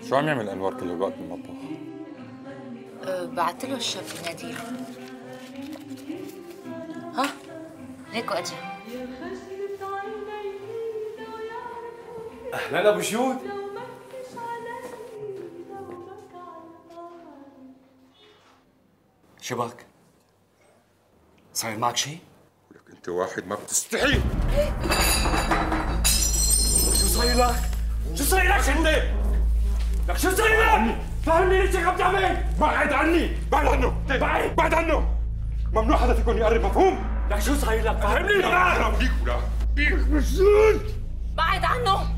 شو عم يعمل انور كل الوقت بالمطبخ؟ بعت له الشاب يناديله. ها ليكو اجا. اهلا ابو شود. شبك؟ صاير معك شيء؟ ولك انت واحد ما بتستحي. شو صاير لك؟ شو صاير لك انت؟ لك شو صاير لك؟ فهمني ليش عم تعمل؟ بعد عني، بعد عنه، بعد عنه. ممنوع حدا فيكم يقرب، مفهوم؟ لك شو صاير لك؟ فهمني. لا بيك ولا بيك مسجون. بعد عنه،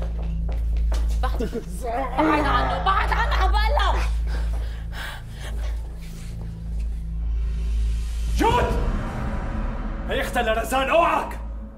بعد عنه، بعد عنه عم بقول لك. جود! هي اختها لرزان، اوعك!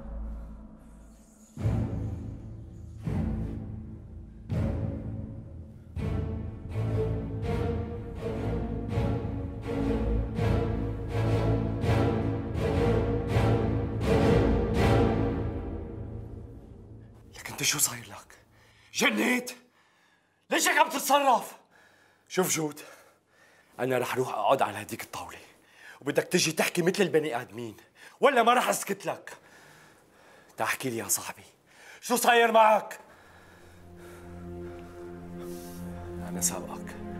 لك انت شو صاير لك؟ جنيت؟ ليش هيك عم تتصرف؟ شوف جود، أنا رح روح أقعد على هديك الطاولة وبدك تجي تحكي مثل البني آدمين ولا ما رح أسكت لك. تحكي لي يا صاحبي، شو صاير معك؟ أنا سابقك.